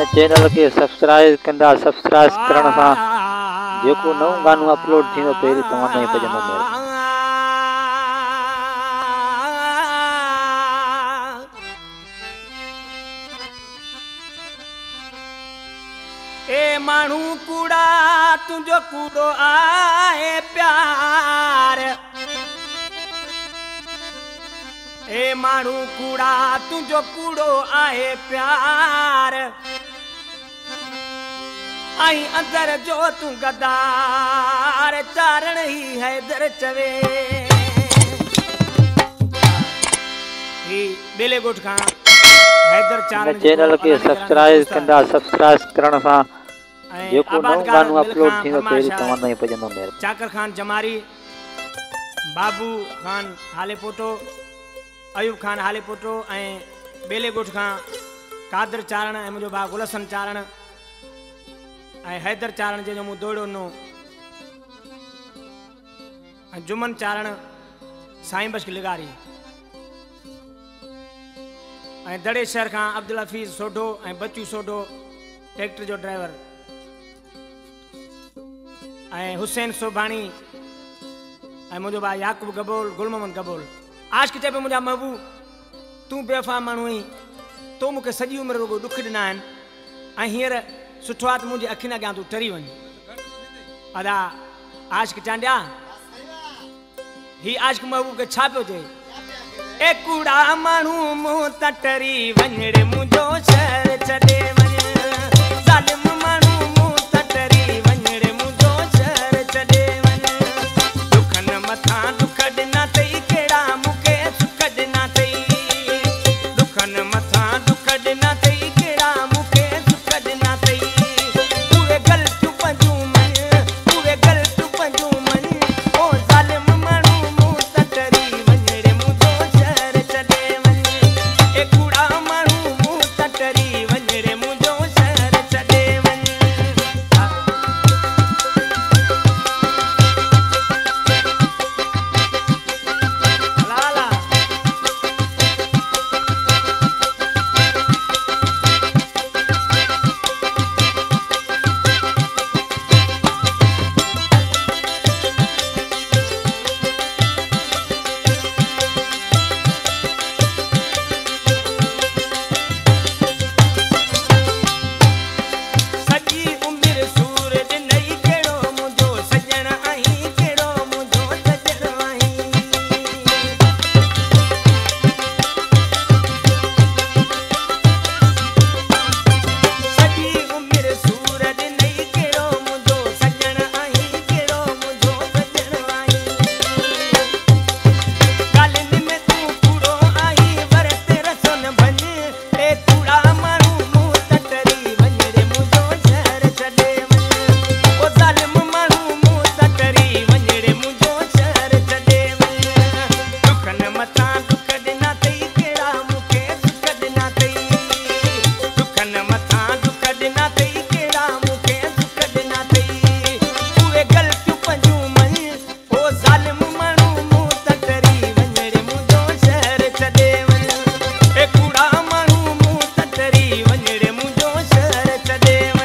Channel के subscribe कंदा subscribe करण सां जेको नओं गानो अपलोड थींदो पहिरीं तव्हां ताईं पहुचंदो। ए मानू कूड़ा तुझो कूड़ो आए प्यार, ए मानू कूड़ा तुझो कूड़ो आए प्यार, आई अंदर जो तू गदार चारण ही हैदर चवे। बेले गोठ का हैदर चारण चैनल के सब्सक्राइब कंदा सब्सक्राइब करण सां जेको नओं गानो अपलोड थींदो पहिरीं तव्हां ताईं पहुचंदो। चाकर खान जमारी, बाबू खान हाले पोटो, अयूब खान हाले पोटो ऐं बेले गोठ खां कादर चारण ऐं मुंहिंजो भाउ गुलसन चारण ऐं हैदर चारण जंहिंजो मूं दौड़ो नो ऐं जुमन चारण साईं बख्श लिगारी ऐं दड़े शहर खां अब्दुल हफीज़ सोढो ऐं बच्चू सोढो ट्रैक्टर जो ड्राइवर ऐं हुसैन सोभाणी ऐं मुंहिंजो भाउ याकूब गबोल, गुल मोहम्मद गबोल। आशिक़ चए पियो मुंहिंजा महबूब तूं बेवफ़ा माण्हू आहीं, तो मूंखे सॼी उमिरि रुगो ॾुख ॾिना आहिनि ऐं हींअर सुठो आहे त मुंहिंजी अखियुनि अॻियां तूं टरी वञ। अदा आशिक़ चांडिया ही आशिक़ महबूब खे छा पियो चए? ए कूड़ा माण्हू मूं त टरी वञड़े मुंहिंजो शहर छॾे वञ, ज़ालिम माण्हू मूं त टरी वञड़े मुंहिंजो शहर छॾे वञ। दुखनि मथां दुख ॾिना अथई कहिड़ा मूंखे सुख ॾिना अथई, दुखनि मथां दुख ॾिना अथई कहिड़ा मूंखे सुख ॾिना अथई। उहे ग़लतियूं पंहिंजूं मञ, उहे ग़लतियूं पंहिंजूं मञ, ओ ज़ालिम माण्हू मूं त टरी वञड़े मुंहिंजो शहर छॾे वञ। ए कूड़ा माण्हू मूं त टरी वञड़े मुंहिंजो शहर छॾे वञ। लाला सॼी उमिरि सूर ॾिनई कहिड़ो मुंहिंजो सॼण आहीं, कहिड़ो मुंहिंजो सॼण आहीं। सॼी उमिरि सूर ॾिनई कहिड़ो मुंहिंजो सॼण आहीं, कहिड़ो मुंहिंजो सॼण आहीं। ॻाल्हियुनि में तूं कूड़ो आहीं वरत रसो न भञ, ए कूड़ा माण्हू मूं त टरी वञड़े मुंहिंजो शहर छॾे वञ। ओ ज़ालिम माण्हू मूं त टरी वञड़े मुंहिंजो शहर छॾे वञ। दुखनि मथां दुख ॾिना अथई कहिड़ा मूंखे सुख ॾिना अथई, दुखनि मथां दुख ॾिना अथई कहिड़ा मूंखे सुख ॾिना अथई। उहे ग़लतियूं पंहिंजूं मञ, ओ ज़ालिम माण्हू मूं त टरी वञड़े मुंहिंजो शहर छॾे वञ। ए कूड़ा माण्हू मूं त टरी वञड़े मुंहिंजो शहर छॾे वञ।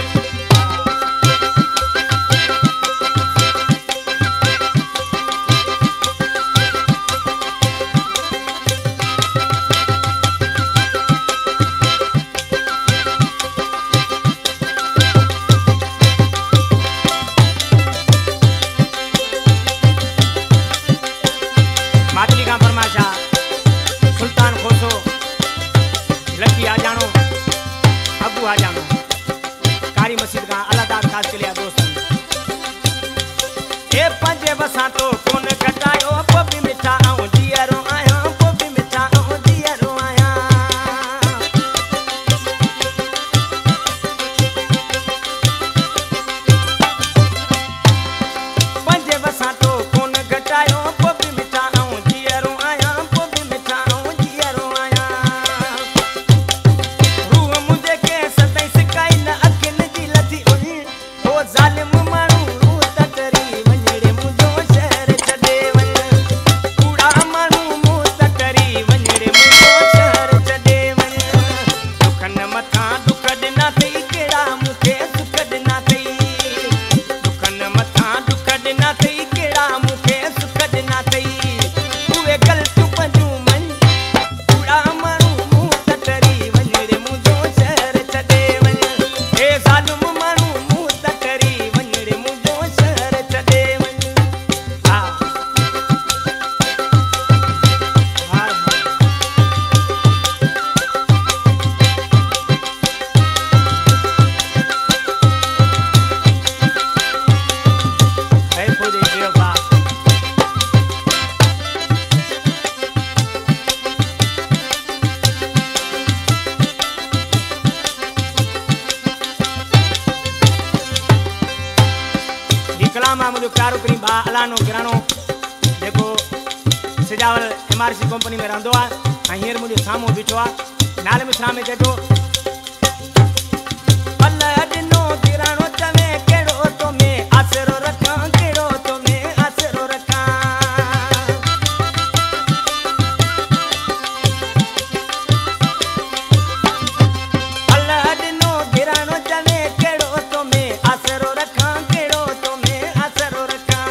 मातली खां फरमाशा सुल्तान खोसो लकी आजानो अबू आजानो कारी मस्जिद खां अलादाद खास के लिया दोस्तन। ए पंजे बसा तो कोन कटायो पोपी मिठा आऊं जीअरो आहियां, पोपी मिठा आऊं जीअरो आहियां। पंजे बसा तो कोन घटायो पोपी मिठा आऊं जीअरो आहियां, पोपी मिठा आऊं जीअरो आहियां। रूह मुंहिंजे खे सदाईं सिकाई न अखियुनि जी लथी उञ, ओ ज़ालिम माण्हू रूह त टरी वञड़े मुंहिंजो शहर छॾे वञ। कूड़ा माण्हू मूं त टरी वञड़े मुंहिंजो शहर छॾे वञ। दुखनि मथां दुख ॾिना ॾिना अथई कहिड़ा मूंखे सुख ॾिना अथई दुखनि मथां दुख ॾिना अथई कहिड़ा मूंखे सुख ॾिना अथई उहे ग़लतियूं पंहिंजूं मञ कूड़ा माण्हू मूं त टरी वञ रे मुंहिंजो शहर छॾे वञ हे ज़ालिम माण्हू मूं त टरी वञ रे मुंहिंजो शहर छॾे वञ हा हा हे पूरे देवा कलामा मुझे प्यारो करी भा अलानो किरानो जेको सिजावल MRC कंपनी में रहंदो आहे ऐं हींअर मुंहिंजे साम्हूं बीठो आहे नाले मिसरा में चए थो पल ॾिनो किरानो चवे कहिड़ो तो में आसरो रखां कहिड़ो तो में आसरो रखां पल ॾिनो किरानो चवे कहिड़ो तो में आसरो रखां कहिड़ो तो में आसरो रखां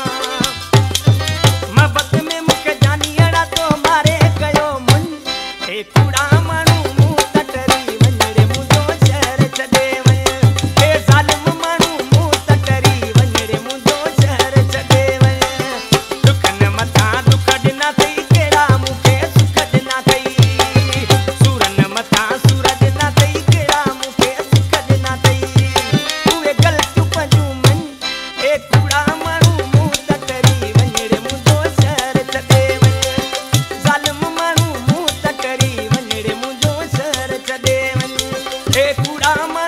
मोहबत में मूंखे जानी अड़ा तो मारे कयो मुन हे कूड़ा माण्हू मूं त टरी वञ रे मुंहिंजो शहर छॾे वञ हे ज़ालिम माण्हू मूं त टरी वञ रे मुंहिंजो शहर छॾे वञ दुखनि मथां दुख ॾिना अथई कहिड़ा मूंखे सुख ॾिना अथई सूरनि मथां सूर ॾिना अथई कहिड़ा मूंखे सुख ॾिना अथई उहे ग़लतियूं पंहिंजूं मञ हे कूड़ा माण्हू मूं त टरी वञ रे मुंहिंजो शहर छॾे वञ ज़ालिम माण्हू मूं त टरी वञ रे मुंहिंजो शहर छॾे वञ हे कूड़ा